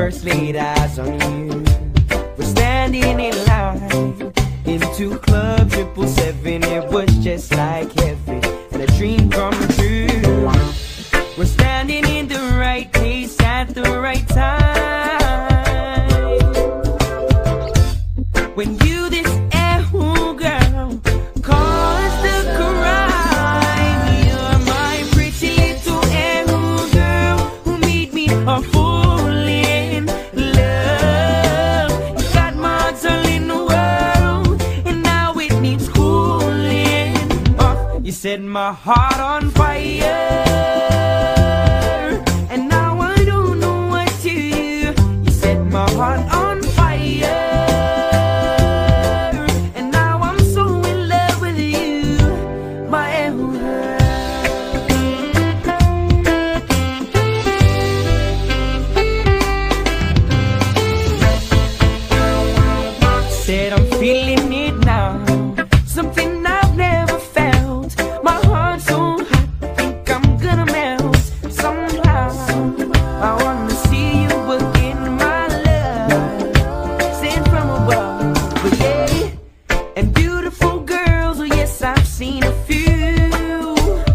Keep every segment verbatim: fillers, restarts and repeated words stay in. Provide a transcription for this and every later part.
first laid eyes on you. We're standing in line into Club Triple Seven. It was just like heaven and a dream come true. We're standing in the right place at the right time. When you this oh girl caused the crime, you're my pretty little oh girl who made me a fool in love. You got my all in the world, and now it needs cooling off. You set my heart on fire. My heart on fire, and now I'm so in love with you, my Ehud. Said I'm feeling it now, something I've never felt. My heart's so hot, I think I'm gonna melt somehow. I wanna see you again. And beautiful girls, oh yes, I've seen a few,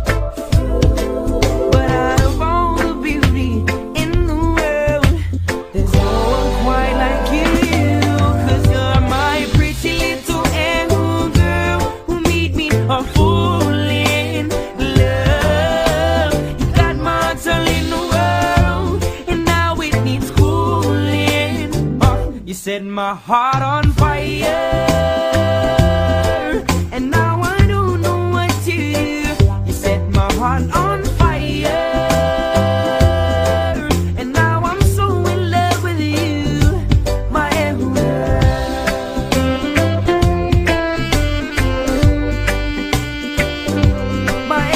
but out of all the beauty in the world, there's no one quite like you. Cause you're my pretty little Ehud girl who made me a fool in love. You got my all in the world, and now it needs cooling off. You set my heart on fire, and now I don't know what to do. You set my heart on fire, and now I'm so in love with you, my Ehud. My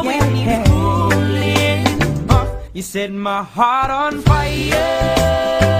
You set my heart on fire.